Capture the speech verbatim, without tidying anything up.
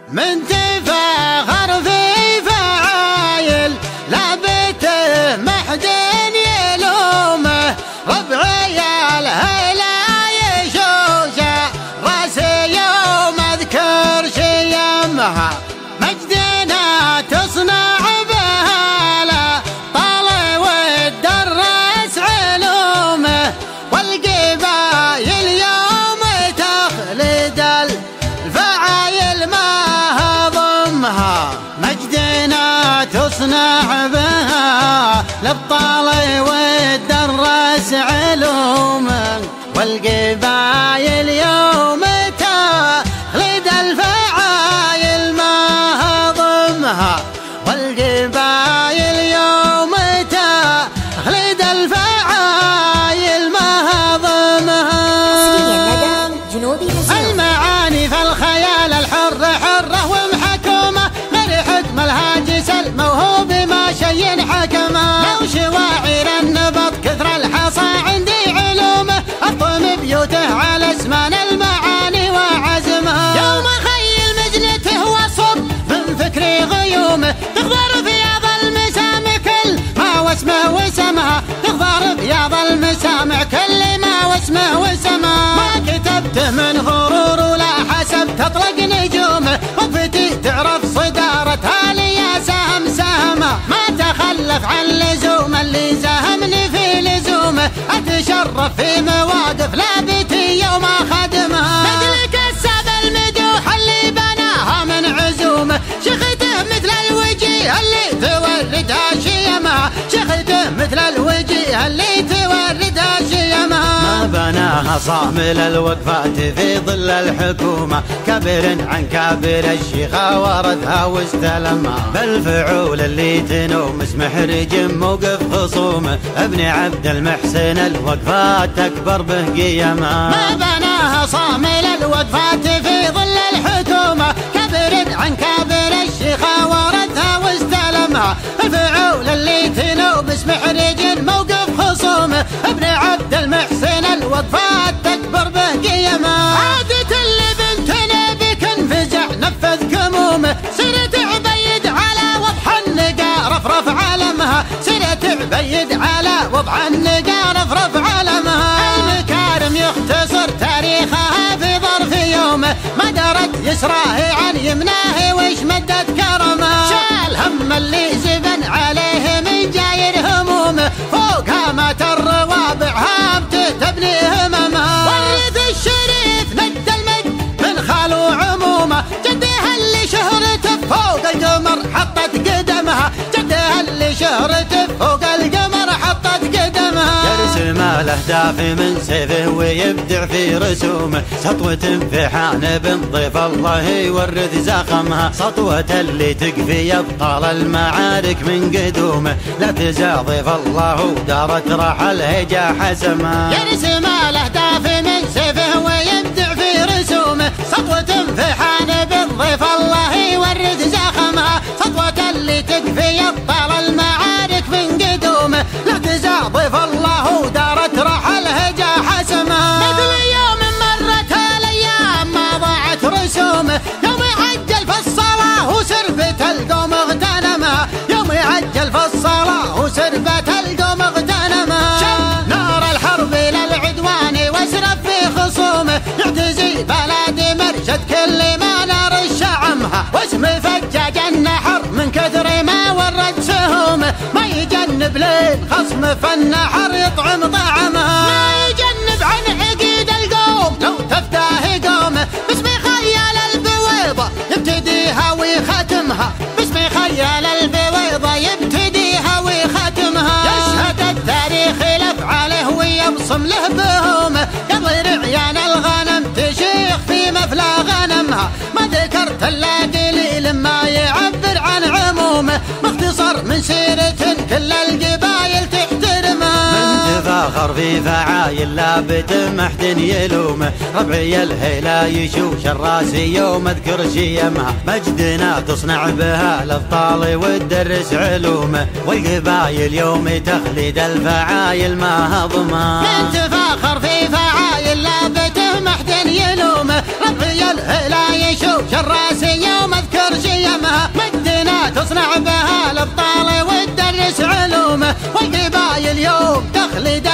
من تفاخر في فعايل لا بيته محدن يلومه، ربعي الهيلا يشوشه راسي يوم اذكر شيمها، مجدنا تصنع بها لا طال والدرس علومه، والقبايل يوم تخلد الفعايل ما هضمها، مجدنا تصنع بها الابطال والدرس علومه، والقبايل يوم تخلد الفعايل ما هضمها، والقبايل يوم تخلد الفعايل ما هضمها. المعاني في الخيال الحر حره ومحكومه، غير حكم الهاجس الموهوب ما شي حكمه، لو شواعر النبض كثر الحصى عندي علومه، اطم بيوته على اسمان المعاني وعزمها، يوم اخيل مجنته وصب من فكري غيومه، تخضر بياض المسامع كل ما واسمه وسمها، تخضر بياض المسامع كل ما واسمه وسمها، ما كتبته من غرور ولا حسب تطلق نجومه، وقفتي تعرف صدارتها لي يا سهم سهمه، ما تخلف عن لزوم اللي زهمني في لزومه، اتشرف في مواقف لابتي يوم خدمها، مثل كساب المدوح اللي بناها من عزومه، شخته مثل الوجيه اللي توردها شيمها، شخته مثل الوجيه اللي توردها شيمها، ما بناها صامل الوقفات في ظل الحكومه، كبر عن كابر الشيخه ورثها واستلمها، بالفعول اللي تنوم محرج موقف خصومه، ابن عبد المحسن الوقفات تكبر به قيمها، ما بناها صامل الوقفات في ظل الحكومه، كبر عن كابر الشيخه ورثها واستلمها، الفعول اللي تنوم محرج موقف خصومه، ابن عبد المحسن الوقفات تكبر به قيمها، عادة اللي بنتنا بك انفزع نفذ كمومه، سرت عبيد على وضح النقا رفرف علمها، سرت عبيد على وضح النقا رفرف علمها، المكارم يختصر تاريخها في ظرف يومه، ما درت يسراه عن يمناه وش مدت كرمها، شال هم اللي زبن عليه من جاير همومه، فوق هامات الروابع هامته تبني هممها، ورث الشريف ند المد من خالو عمومه، جدها اللي شهرته فوق القمر حطت قدمها، جدها اللي شهرته فوق القمر حطت قدمها، يرسم الاهداف من سيفه ويبدع في رسومه، سطوة في حانب ضيف الله يورث زخمها، سطوة اللي تكفي ابطال المعارك من قدومه، لا تزال ضيف الله ودارت رحل هجا حسمها، يرسم الاهداف من سيفه ويبدع في رسومه، سطوة في حانب ضيف الله يورث زخمها، سطوة اللي تكفي ابطال المعارك من قدومه، لا تزال ضيف الله ودارت رحل هجا حسمها، مثل يوم مرت الايام ما ضاعت رسومه، يوم يعجل في الصلاه وسربة القوم اغتنمها، يوم يعجل في الصلاه وسربة القوم اغتنمها، شم نار الحرب للعدوان واسرف في خصومه، يعتزي بلاد مرشد كل ما نار الشعمها، واسم فجاج النحر من كثر ما ورد سهومه، ما يجنب لين خصم فالنحر يطعم طعمها، ما يجنب عن عقيد القوم لو تفتاه قومه، باسم خيال البويضه يبتديها ويختمها، باسم خيال البويضه يبتديها ويختمها، يشهد التاريخ لافعاله ويبصم له بهومه، قبل رعيان الغنم تشيخ في مفلى غنمها، ما ذكرت الا قليل ما يعبر عن عمومه، باختصار من سيرة كل القبايل تحترمها، من تفاخر في فعايل لابت محد يلومه، ربعي الهيلا يشوش الراسي يوم اذكر شيمها، مجدنا تصنع بها الابطال وتدرس علومه، والقبايل يوم تخلد الفعايل ما هضمها، من تفاخر في فعايل لابت محد يلومه، ربعي الهيلا يشوش الراسي يوم والقبايل يوم تخلد